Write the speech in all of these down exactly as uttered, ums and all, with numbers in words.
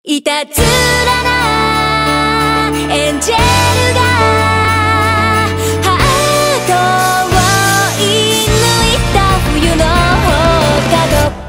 いたずらなエンジェルがハートを射抜いた冬の放課後、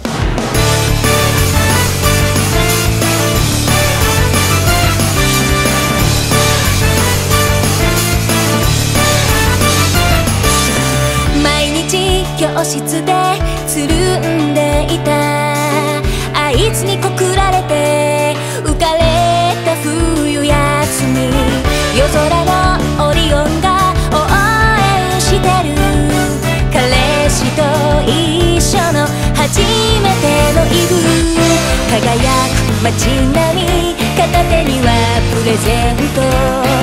毎日教室でつるんでいたあいつに告られて浮かれた冬休み、夜空のオリオンが応援してる、彼氏と一緒の初めてのイブ、輝く街並み、片手にはプレゼント、